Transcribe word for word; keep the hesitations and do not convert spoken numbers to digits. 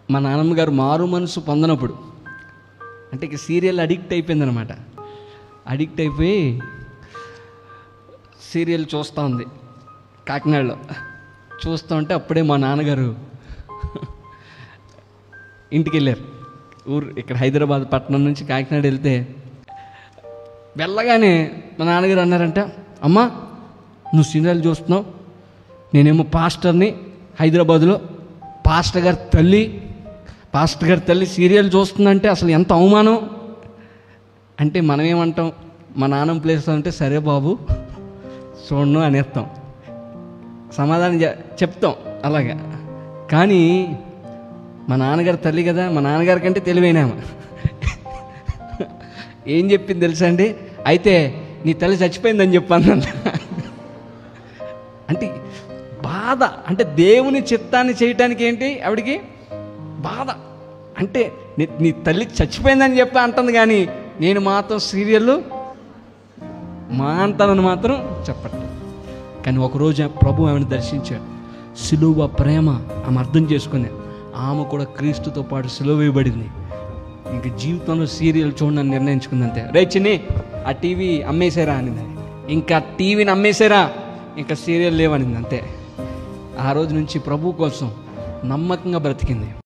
మా నాన్నమ్మ గారు మారు మనసు పొందనప్పుడు, అంటే ఇక సీరియల్ అడిక్ట్ అయిపోయిందనమాట. అడిక్ట్ అయిపోయి సీరియల్ చూస్తూ ఉంది కాకినాడలో. చూస్తూ ఉంటే అప్పుడే మా నాన్నగారు ఇంటికి వెళ్ళారు. ఊరు ఇక్కడ హైదరాబాద్ పట్టణం నుంచి కాకినాడ వెళ్తే, వెళ్ళగానే మా నాన్నగారు అన్నారంట, అమ్మా నువ్వు సీరియల్ చూస్తున్నావు, నేనేమో పాస్టర్ని హైదరాబాదులో, పాస్టర్ గారి తల్లి పాస్టర్ గారి తల్లి సీరియల్ చూస్తుందంటే అసలు ఎంత అవమానం అంటే మనం ఏమంటాం, మా నాన్నమ్మ ప్లేస్ అంటే సరే బాబు చూడను అనేస్తాం, సమాధానం చెప్తాం అలాగా. కానీ మా నాన్నగారి తల్లి కదా, మా నాన్నగారి కంటే తెలివైనామా ఏం చెప్పింది తెలుసా అండి, అయితే నీ తల్లి చచ్చిపోయిందని చెప్పాను. అంటే బాధ, అంటే దేవుని చిత్తాన్ని చేయటానికి ఏంటి ఆవిడికి బాధ. అంటే నీ నీ తల్లి చచ్చిపోయిందని చెప్పి అంటుంది, కానీ నేను మాత్రం సీరియల్ మా అంటానని మాత్రం చెప్పట్లేదు. కానీ ఒకరోజు ప్రభు ఆమెను దర్శించాడు. సిలువ ప్రేమ ఆమె అర్థం చేసుకుంది. ఆమె కూడా క్రీస్తుతో పాటు సిలువ వేయబడింది. ఇంక జీవితంలో సీరియల్ చూడని నిర్ణయించుకుందంతే. రే చిన్ని ఆ టీవీ అమ్మేశారా అనింది. ఇంకా టీవీని అమ్మేశారా, ఇంకా సీరియల్ లేవనింది అంతే. ఆ రోజు నుంచి ప్రభు కోసం నమ్మకంగా బ్రతికింది.